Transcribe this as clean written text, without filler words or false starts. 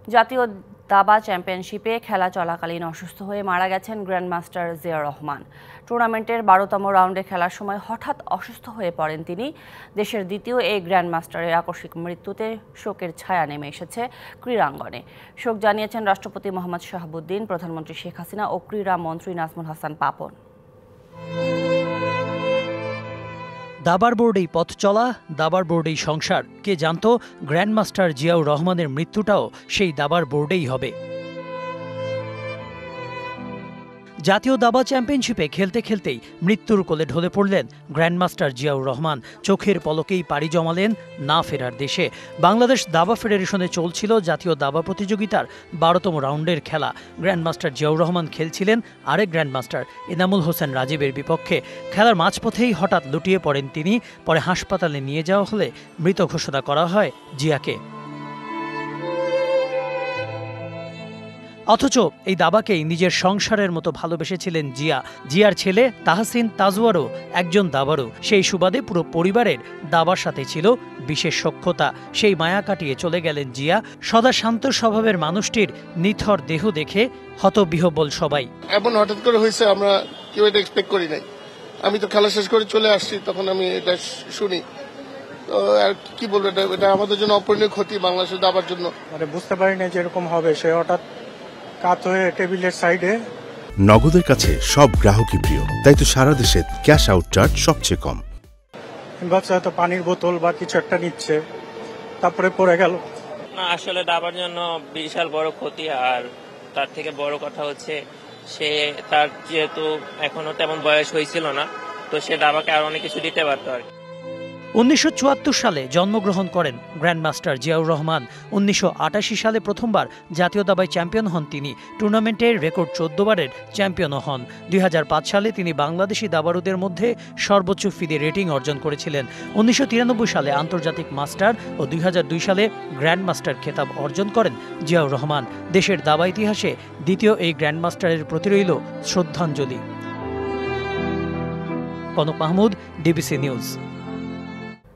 জাতীয় দাবা চ্যাম্পিয়নশিপে খেলা চলাকালীন অসুস্থ হয়ে মারা গেছেন গ্র্যান্ডমাস্টার জিয়া রহমান। টুর্নামেন্টের ১২তম রাউন্ডে খেলার সময় হঠাৎ অসুস্থ হয়ে পড়েন তিনি। দেশের দ্বিতীয় এই গ্র্যান্ডমাস্টারের আকস্মিক মৃত্যুতে শোকের ছায়া নেমে এসেছে ক্রীড়াঙ্গনে। শোক জানিয়েছেন রাষ্ট্রপতি মোহাম্মদ শাহাবুদ্দিন, প্রধানমন্ত্রী শেখ হাসিনা ও ক্রীড়া মন্ত্রী নাজমুল হাসান পাপন। দাবার বোর্ডেই পথ চলা, দাবার বোর্ডেই সংসার। কে জানতো গ্র্যান্ডমাস্টার জিয়াউর রহমানের মৃত্যুটাও সেই দাবার বোর্ডেই হবে। জাতীয় দাবা চ্যাম্পিয়নশিপে খেলতে খেলতেই মৃত্যুর কোলে ঢলে পড়লেন গ্র্যান্ডমাস্টার জিয়াউর রহমান। চোখের পলকেই পাড়ি জমালেন না ফেরার দেশে। বাংলাদেশ দাবা ফেডারেশনে চলছিল জাতীয় দাবা প্রতিযোগিতার ১২তম রাউন্ডের খেলা। গ্র্যান্ডমাস্টার জিয়াউর রহমান খেলছিলেন আরেক গ্র্যান্ডমাস্টার এনামুল হোসেন রাজীবের বিপক্ষে। খেলার মাঝপথেই হঠাৎ লুটিয়ে পড়েন তিনি। পরে হাসপাতালে নিয়ে যাওয়া হলে মৃত ঘোষণা করা হয় জিয়াকে। অথচ এই দাবাকেই নিজের সংসারের মতো ভালোবেসেছিলেন জিয়া। জিয়ার ছেলে তাহসিন তাজওয়ারও একজন দাবারু। সেই সুবাদে পুরো পরিবারের দাবার সাথে ছিল বিশেষ সখ্যতা। সেই মায়া কাটিয়ে চলে গেলেন জিয়া। সদা শান্ত স্বভাবের মানুষটির নিথর দেহ দেখে হতবিহ্বল সবাই। এমন হঠাৎ করে হয়েছে, আমরা কেউ এটা এক্সপেক্ট করি নাই। আমি তো খেলা শেষ করে চলে আসছি, তখন আমি এটা শুনি। তো আর কি বলবো, এটা আমাদের জন্য অপূরণীয় ক্ষতি বাংলাদেশের দাবার জন্য। মানে বুঝতে পারি না যে এরকম হবে। সে হঠাৎ কাত হয়ে টেবিলের সাইডে। নগদের কাছে সব গ্রাহকই প্রিয়, তাই তো সারা দেশে ক্যাশ আউট চার্জ সবচেয়ে কম। ভাবছে হয়তো পানির বোতল বা কিছু একটা নিচ্ছে, তারপরে পড়ে গেল। না, আসলে দাবার জন্য বিশাল বড় ক্ষতি। আর তার থেকে বড় কথা হচ্ছে তার যেহেতু এখনো তেমন বয়স হয়েছিল না, তো সে দাবাকে আর অনেক কিছু দিতে পারতো আর। ১৯৭৪ সালে জন্মগ্রহণ করেন গ্র্যান্ডমাস্টার জিয়াউর রহমান। ১৯৮৮ সালে প্রথমবার জাতীয় দাবায় চ্যাম্পিয়ন হন তিনি। টুর্নামেন্টের রেকর্ড ১৪ বারের চ্যাম্পিয়নও হন। ২০০৫ সালে তিনি বাংলাদেশি দাবারুদের মধ্যে সর্বোচ্চ ফিদে রেটিং অর্জন করেছিলেন। ১৯৯৩ সালে আন্তর্জাতিক মাস্টার ও ২০০২ সালে গ্র্যান্ডমাস্টার খেতাব অর্জন করেন জিয়াউর রহমান। দেশের দাবা ইতিহাসে দ্বিতীয় এই গ্র্যান্ডমাস্টারের প্রতি রইল শ্রদ্ধাঞ্জলি। Kanak Mahmud, DBC news.